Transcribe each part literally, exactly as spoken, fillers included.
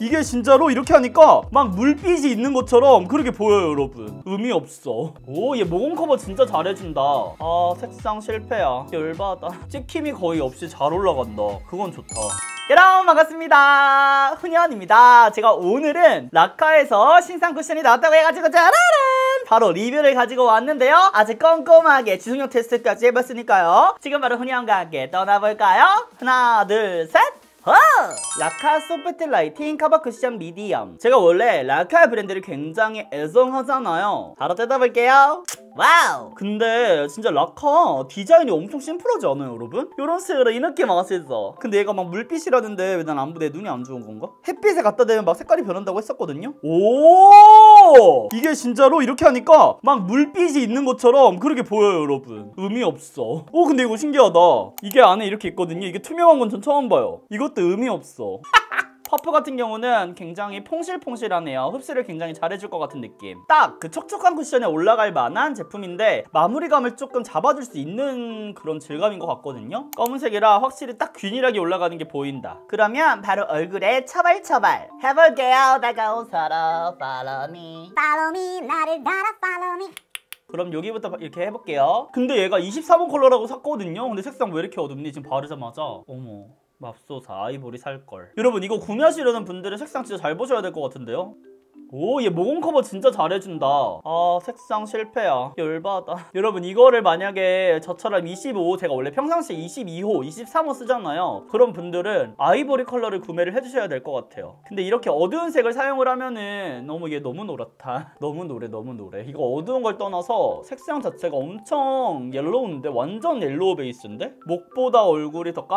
이게 진짜로 이렇게 하니까 막 물빛이 있는 것처럼 그렇게 보여요 여러분. 의미 없어. 오, 얘 모공 커버 진짜 잘해준다. 아, 색상 실패야. 열받아. 찍힘이 거의 없이 잘 올라간다. 그건 좋다. 여러분 반갑습니다. 훈현입니다. 제가 오늘은 라카에서 신상 쿠션이 나왔다고 해가지고 짜라란 바로 리뷰를 가지고 왔는데요. 아주 꼼꼼하게 지속력 테스트까지 해봤으니까요. 지금 바로 훈현과 함께 떠나볼까요? 하나 둘 셋. 어! 라카 소프트 라이팅 커버 쿠션 미디엄. 제가 원래 라카 브랜드를 굉장히 애정하잖아요. 바로 뜯어볼게요. 와우! 근데 진짜 라카 디자인이 엄청 심플하지 않아요 여러분? 요런 식으로 이 느낌 왔었어. 근데 얘가 막 물빛이라는데 왜 난 안, 내 눈이 안 좋은 건가? 햇빛에 갖다 대면 막 색깔이 변한다고 했었거든요? 오! 이게 진짜로 이렇게 하니까 막 물빛이 있는 것처럼 그렇게 보여요 여러분. 의미 없어. 오, 근데 이거 신기하다. 이게 안에 이렇게 있거든요. 이게 투명한 건 전 처음 봐요. 이것도 의미 없어. 퍼프 같은 경우는 굉장히 퐁실퐁실하네요. 흡수를 굉장히 잘해줄 것 같은 느낌. 딱 그 촉촉한 쿠션에 올라갈 만한 제품인데 마무리감을 조금 잡아줄 수 있는 그런 질감인 것 같거든요. 검은색이라 확실히 딱 균일하게 올라가는 게 보인다. 그러면 바로 얼굴에 처발처발 해볼게요. 다가오서라 follow me follow me 나를 따라 follow me. 그럼 여기부터 이렇게 해볼게요. 근데 얘가 이십삼 호 컬러라고 샀거든요. 근데 색상 왜 이렇게 어둡니? 지금 바르자마자 어머, 맙소사. 아이보리 살걸. 여러분 이거 구매하시려는 분들은 색상 진짜 잘 보셔야 될 것 같은데요. 오, 얘 모공 커버 진짜 잘해준다. 아, 색상 실패야. 열받아. 여러분 이거를 만약에 저처럼 이십오, 제가 원래 평상시에 이십이 호, 이십삼 호 쓰잖아요. 그런 분들은 아이보리 컬러를 구매를 해주셔야 될 것 같아요. 근데 이렇게 어두운 색을 사용을 하면은 너무 얘 너무 노랗다. 너무 노래 너무 노래. 이거 어두운 걸 떠나서 색상 자체가 엄청 옐로우인데 완전 옐로우 베이스인데? 목보다 얼굴이 더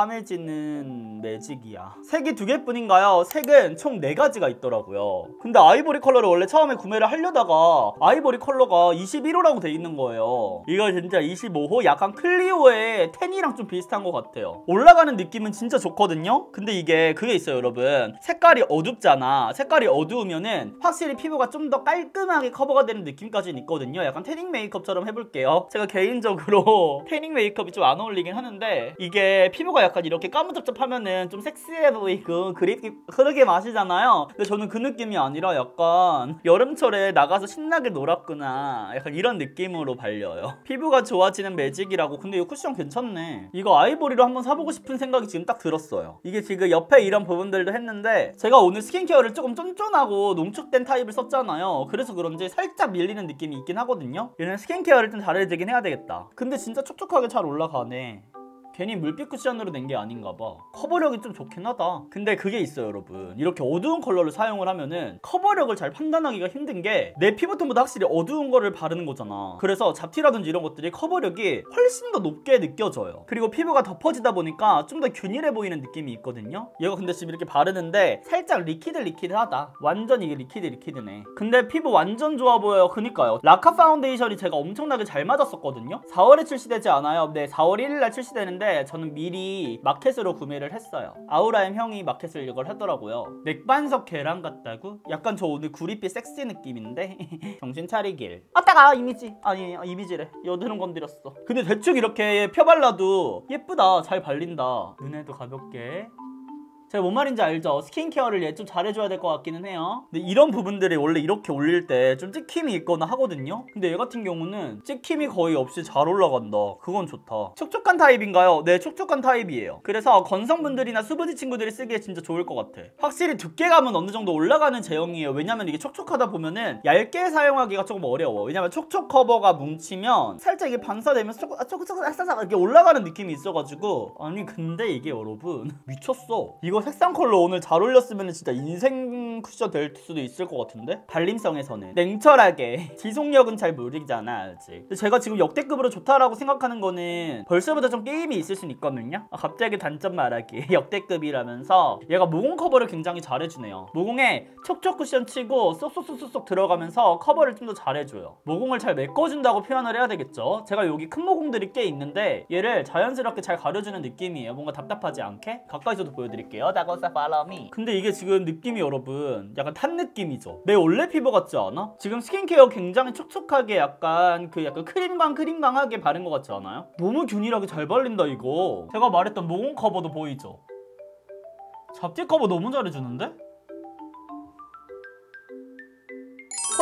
까매지는 매직이야. 색이 두 개뿐인가요? 색은 총 네 가지가 있더라고요. 근데 아이보리 컬러를 원래 처음에 구매를 하려다가 아이보리 컬러가 이십일 호라고 돼 있는 거예요. 이거 진짜 이십오 호 약간 클리오의 텐이랑 좀 비슷한 것 같아요. 올라가는 느낌은 진짜 좋거든요. 근데 이게 그게 있어요 여러분. 색깔이 어둡잖아. 색깔이 어두우면은 확실히 피부가 좀 더 깔끔하게 커버가 되는 느낌까지는 있거든요. 약간 태닝 메이크업처럼 해볼게요. 제가 개인적으로 태닝 메이크업이 좀 안 어울리긴 하는데 이게 피부가 약간 이렇게 까무잡잡하면은 좀 섹시해 보이고 그립기 흐르게 마시잖아요. 근데 저는 그 느낌이 아니라 약간 여름철에 나가서 신나게 놀았구나 약간 이런 느낌으로 발려요. 피부가 좋아지는 매직이라고. 근데 이 쿠션 괜찮네. 이거 아이보리로 한번 사보고 싶은 생각이 지금 딱 들었어요. 이게 지금 옆에 이런 부분들도 했는데 제가 오늘 스킨케어를 조금 쫀쫀하고 농축된 타입을 썼잖아요. 그래서 그런지 살짝 밀리는 느낌이 있긴 하거든요. 얘는 스킨케어를 좀 잘해주긴 해야 되겠다. 근데 진짜 촉촉하게 잘 올라가네. 괜히 물빛 쿠션으로 낸 게 아닌가 봐. 커버력이 좀 좋긴 하다. 근데 그게 있어요 여러분. 이렇게 어두운 컬러를 사용을 하면은 커버력을 잘 판단하기가 힘든 게 내 피부톤보다 확실히 어두운 거를 바르는 거잖아. 그래서 잡티라든지 이런 것들이 커버력이 훨씬 더 높게 느껴져요. 그리고 피부가 덮어지다 보니까 좀 더 균일해 보이는 느낌이 있거든요. 얘가 근데 지금 이렇게 바르는데 살짝 리퀴드 리퀴드하다. 완전 이게 리퀴드 리퀴드네. 근데 피부 완전 좋아 보여요. 그니까요. 라카 파운데이션이 제가 엄청나게 잘 맞았었거든요. 사월에 출시되지 않아요. 네, 사월 일일 날 출시되는데 저는 미리 마켓으로 구매를 했어요. 아우라엠 형이 마켓을 이걸 하더라고요. 맥반석 계란 같다고? 약간 저 오늘 구릿빛 섹시 느낌인데 정신 차리길. 아따가 이미지. 아니 이미지래. 여드름 건드렸어. 근데 대충 이렇게 펴발라도 예쁘다. 잘 발린다. 눈에도 가볍게. 제가 뭔 말인지 알죠? 스킨케어를 얘 좀 잘해줘야 될 것 같기는 해요. 근데 이런 부분들이 원래 이렇게 올릴 때 좀 찍힘이 있거나 하거든요? 근데 얘 같은 경우는 찍힘이 거의 없이 잘 올라간다. 그건 좋다. 촉촉한 타입인가요? 네, 촉촉한 타입이에요. 그래서 건성분들이나 수부지 친구들이 쓰기에 진짜 좋을 것 같아. 확실히 두께감은 어느 정도 올라가는 제형이에요. 왜냐면 이게 촉촉하다 보면은 얇게 사용하기가 조금 어려워. 왜냐면 촉촉 커버가 뭉치면 살짝 이게 반사되면서 촉, 아, 촉촉, 살짝 이렇게 올라가는 느낌이 있어가지고. 아니 근데 이게 여러분 미쳤어. 이거 색상 컬러 오늘 잘 올렸으면 진짜 인생 쿠션 될 수도 있을 것 같은데? 발림성에서는 냉철하게. 지속력은 잘 모르잖아 아직. 근데 제가 지금 역대급으로 좋다라고 생각하는 거는 벌써부터 좀 게임이 있을 수는 있거든요. 아, 갑자기 단점 말하기. 역대급이라면서 얘가 모공 커버를 굉장히 잘해주네요. 모공에 촉촉 쿠션 치고 쏙쏙쏙쏙 들어가면서 커버를 좀 더 잘해줘요. 모공을 잘 메꿔준다고 표현을 해야 되겠죠. 제가 여기 큰 모공들이 꽤 있는데 얘를 자연스럽게 잘 가려주는 느낌이에요. 뭔가 답답하지 않게. 가까이서도 보여드릴게요. 다가오사 follow me. 근데 이게 지금 느낌이 여러분 약간 탄 느낌이죠. 내 원래 피부 같지 않아? 지금 스킨케어 굉장히 촉촉하게 약간 그 약간 크림광 크림광하게 바른 것 같지 않아요? 너무 균일하게 잘 발린다 이거. 제가 말했던 모공 커버도 보이죠? 잡티 커버 너무 잘해주는데?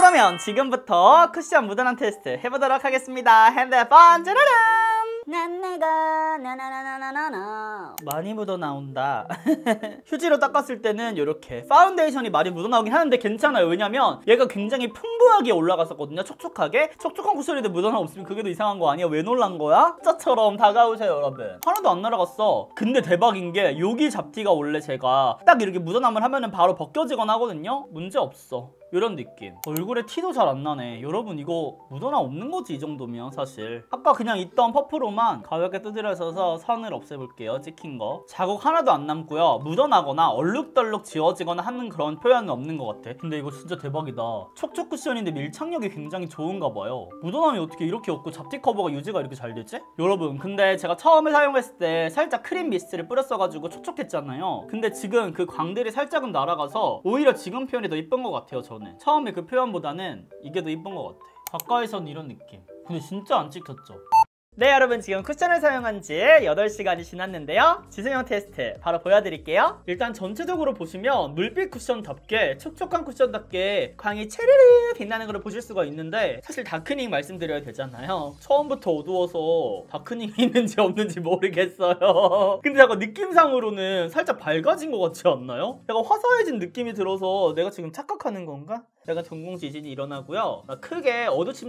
그러면 지금부터 쿠션 묻어남 테스트 해보도록 하겠습니다. 핸드폰 짜라란! 난 내가 나나나나나나 많이 묻어나온다. 휴지로 닦았을 때는 이렇게 파운데이션이 많이 묻어나오긴 하는데 괜찮아요. 왜냐면 얘가 굉장히 풍부하게 올라갔었거든요. 촉촉하게. 촉촉한 쿠션인데 묻어나오면 없으면 그게 더 이상한 거 아니야? 왜 놀란 거야? 짜처럼 다가오세요 여러분. 하나도 안 날아갔어. 근데 대박인 게 여기 잡티가 원래 제가 딱 이렇게 묻어남을 하면은 바로 벗겨지거나 하거든요. 문제 없어. 이런 느낌. 얼굴에 티도 잘 안 나네. 여러분 이거 묻어나 없는 거지 이 정도면 사실. 아까 그냥 있던 퍼프로만 가볍게 두드려서 선을 없애볼게요. 찍힌 거. 자국 하나도 안 남고요. 묻어나거나 얼룩덜룩 지워지거나 하는 그런 표현은 없는 것 같아. 근데 이거 진짜 대박이다. 촉촉 쿠션인데 밀착력이 굉장히 좋은가 봐요. 묻어남이 어떻게 이렇게 없고 잡티 커버가 유지가 이렇게 잘 되지? 여러분 근데 제가 처음에 사용했을 때 살짝 크림 미스트를 뿌렸어가지고 촉촉했잖아요. 근데 지금 그 광들이 살짝은 날아가서 오히려 지금 표현이 더 이쁜 것 같아요 저는. 처음에 그 표현보다는 이게 더 이쁜 것 같아. 가까이선 이런 느낌. 근데 진짜 안 찍혔죠? 네 여러분 지금 쿠션을 사용한 지 여덟 시간이 지났는데요. 지성형 테스트 바로 보여드릴게요. 일단 전체적으로 보시면 물빛 쿠션답게 촉촉한 쿠션답게 광이 체르르 빛나는 걸 보실 수가 있는데 사실 다크닝 말씀드려야 되잖아요. 처음부터 어두워서 다크닝이 있는지 없는지 모르겠어요. 근데 약간 느낌상으로는 살짝 밝아진 것 같지 않나요? 약간 화사해진 느낌이 들어서 내가 지금 착각하는 건가? 약간 전공 지진이 일어나고요. 크게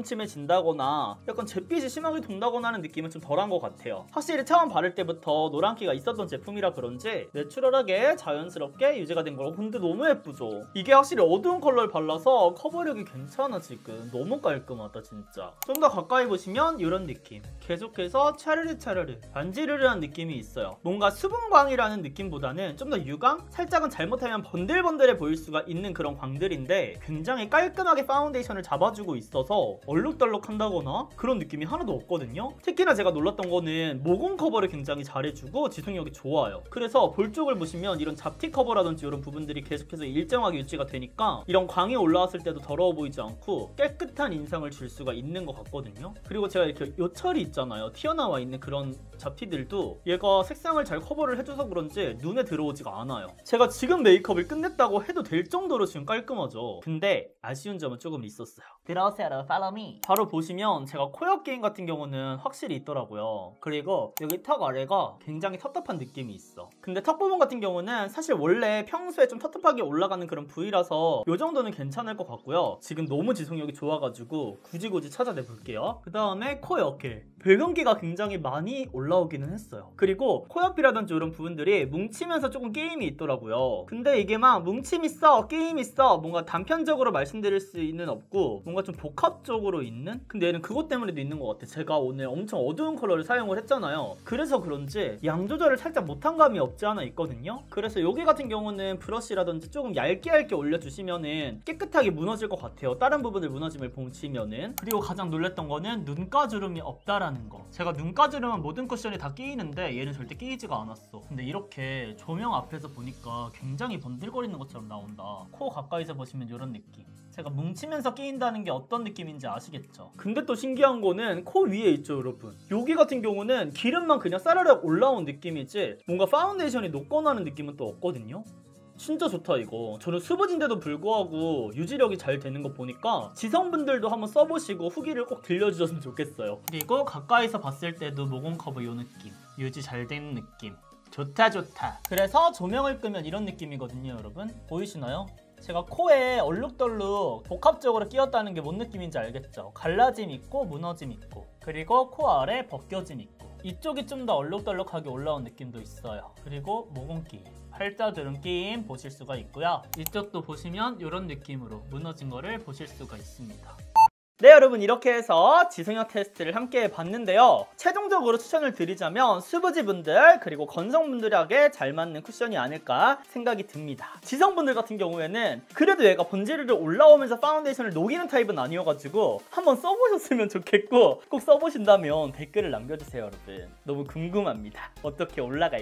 어두침침해진다거나 약간 잿빛이 심하게 돈다거나 하는 느낌은 좀 덜한 것 같아요. 확실히 처음 바를 때부터 노란기가 있었던 제품이라 그런지 내추럴하게 자연스럽게 유지가 된 거고 근데 너무 예쁘죠? 이게 확실히 어두운 컬러를 발라서 커버력이 괜찮아 지금. 너무 깔끔하다 진짜. 좀 더 가까이 보시면 이런 느낌. 계속해서 차르르 차르르 반지르르한 느낌이 있어요. 뭔가 수분광이라는 느낌보다는 좀 더 유광? 살짝은 잘못하면 번들번들해 보일 수가 있는 그런 광들인데 굉장히 깔끔하게 파운데이션을 잡아주고 있어서 얼룩덜룩 한다거나 그런 느낌이 하나도 없거든요. 특히나 제가 놀랐던 거는 모공 커버를 굉장히 잘해주고 지속력이 좋아요. 그래서 볼 쪽을 보시면 이런 잡티 커버라든지 이런 부분들이 계속해서 일정하게 유지가 되니까 이런 광이 올라왔을 때도 더러워 보이지 않고 깨끗한 인상을 줄 수가 있는 것 같거든요. 그리고 제가 이렇게 요철이 있잖아요. 튀어나와 있는 그런 잡티들도 얘가 색상을 잘 커버를 해줘서 그런지 눈에 들어오지가 않아요. 제가 지금 메이크업을 끝냈다고 해도 될 정도로 지금 깔끔하죠. 근데 아쉬운 점은 조금 있었어요. 들어오세요 follow me. 바로 보시면 제가 코옆 게임 같은 경우는 확실히 있더라고요. 그리고 여기 턱 아래가 굉장히 텁텁한 느낌이 있어. 근데 턱 부분 같은 경우는 사실 원래 평소에 좀 텁텁하게 올라가는 그런 부위라서 이 정도는 괜찮을 것 같고요. 지금 너무 지속력이 좋아가지고 굳이 굳이 찾아내 볼게요. 그 다음에 코 옆에 붉은기가 굉장히 많이 올라오기는 했어요. 그리고 코 옆이라든지 이런 부분들이 뭉치면서 조금 게임이 있더라고요. 근데 이게 막 뭉침 있어 게임 있어 뭔가 단편적으로 말씀드릴 수는 없고 뭔가 좀 복합적으로 있는? 근데 얘는 그것 때문에도 있는 것 같아. 제가 오늘 엄청 어두운 컬러를 사용을 했잖아요. 그래서 그런지 양 조절을 살짝 못한 감이 없지 않아 있거든요. 그래서 여기 같은 경우는 브러쉬라든지 조금 얇게 얇게 올려주시면은 깨끗하게 무너질 것 같아요. 다른 부분을 무너짐을 보시면은. 그리고 가장 놀랬던 거는 눈가주름이 없다라는 거. 제가 눈가주름은 모든 쿠션이 다 끼이는데 얘는 절대 끼이지가 않았어. 근데 이렇게 조명 앞에서 보니까 굉장히 번들거리는 것처럼 나온다. 코 가까이서 보시면 이런 느낌. 제가 뭉치면서 끼인다는 게 어떤 느낌인지 아시겠죠? 근데 또 신기한 거는 코 위에 있죠 여러분. 여기 같은 경우는 기름만 그냥 싸르륵 올라온 느낌이지 뭔가 파운데이션이 녹거나 하는 느낌은 또 없거든요. 진짜 좋다 이거. 저는 수부진데도 불구하고 유지력이 잘 되는 거 보니까 지성분들도 한번 써보시고 후기를 꼭 들려주셨으면 좋겠어요. 그리고 가까이서 봤을 때도 모공 커버 이 느낌. 유지 잘 되는 느낌. 좋다 좋다. 그래서 조명을 끄면 이런 느낌이거든요 여러분. 보이시나요? 제가 코에 얼룩덜룩 복합적으로 끼었다는 게 뭔 느낌인지 알겠죠? 갈라짐 있고 무너짐 있고 그리고 코 아래 벗겨짐 있고 이쪽이 좀 더 얼룩덜룩하게 올라온 느낌도 있어요. 그리고 모공 끼임, 팔자주름 끼임 보실 수가 있고요. 이쪽도 보시면 이런 느낌으로 무너진 거를 보실 수가 있습니다. 네 여러분 이렇게 해서 지성형 테스트를 함께 해봤는데요. 최종적으로 추천을 드리자면 수부지분들 그리고 건성분들에게 잘 맞는 쿠션이 아닐까 생각이 듭니다. 지성분들 같은 경우에는 그래도 얘가 번지르르 올라오면서 파운데이션을 녹이는 타입은 아니어가지고 한번 써보셨으면 좋겠고 꼭 써보신다면 댓글을 남겨주세요 여러분. 너무 궁금합니다. 어떻게 올라갈지.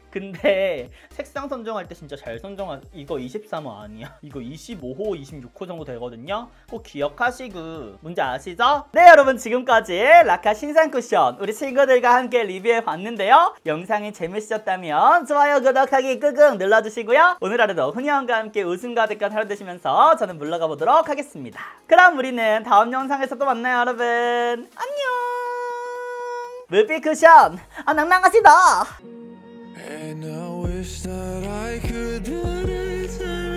근데 색상 선정할 때 진짜 잘 선정하. 이거 이십삼 호 아니야. 이거 이십오 호, 이십육 호 정도 되거든요. 꼭 기억하시고. 문제 아시죠? 네, 여러분 지금까지 라카 신상 쿠션 우리 친구들과 함께 리뷰해 봤는데요. 영상이 재밌으셨다면 좋아요, 구독하기 끄끄 눌러주시고요. 오늘 하루도 훈이형과 함께 웃음 가득한 하루 되시면서 저는 물러가 보도록 하겠습니다. 그럼 우리는 다음 영상에서 또 만나요, 여러분. 안녕. 무비 쿠션 아 낭낭하시다. And I wish that I could turn